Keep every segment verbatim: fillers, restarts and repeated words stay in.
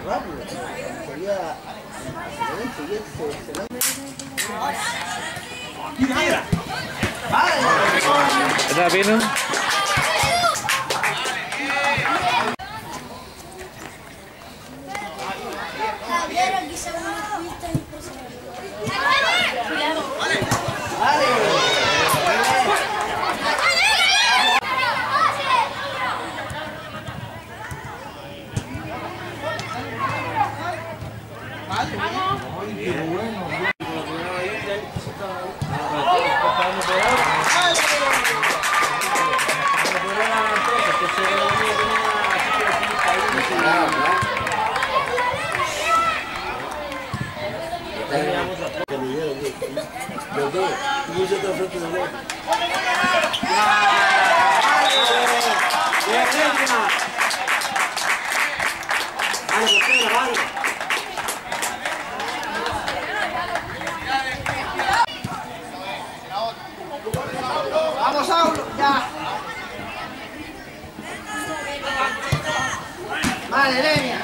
rápido. Sería... Enseguida se, se lanza. ¿Está bien, no? Javier, aquí se van las pistas impresionantes. Vamos, Saulo, ya. Vale, Lenia.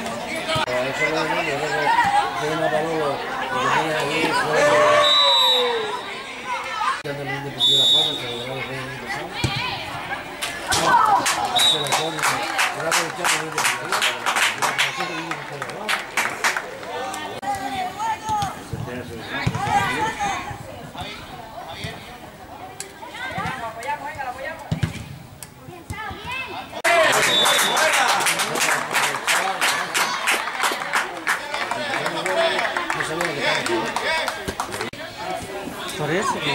Parece que...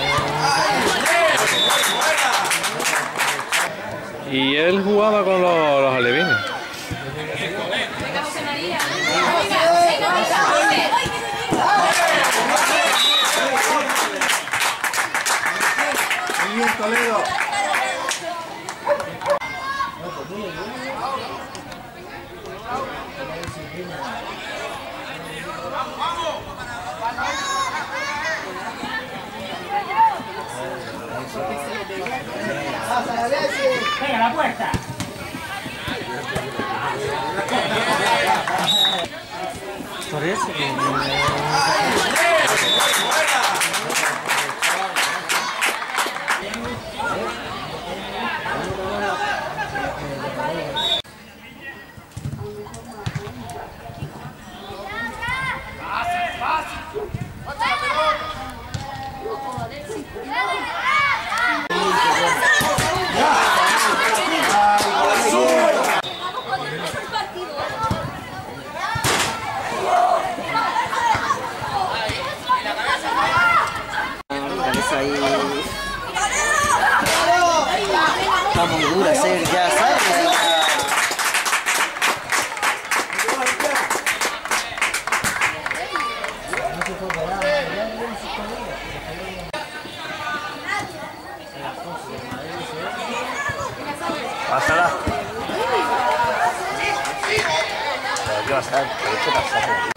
Y él jugaba con los, los alevines. Muy bien, Toledo. ¡Venga, la puerta! Parece que... Está muy dura, Ser, ya sabes. Pásala. ¿Qué vas a hacer? ¿Qué pasa?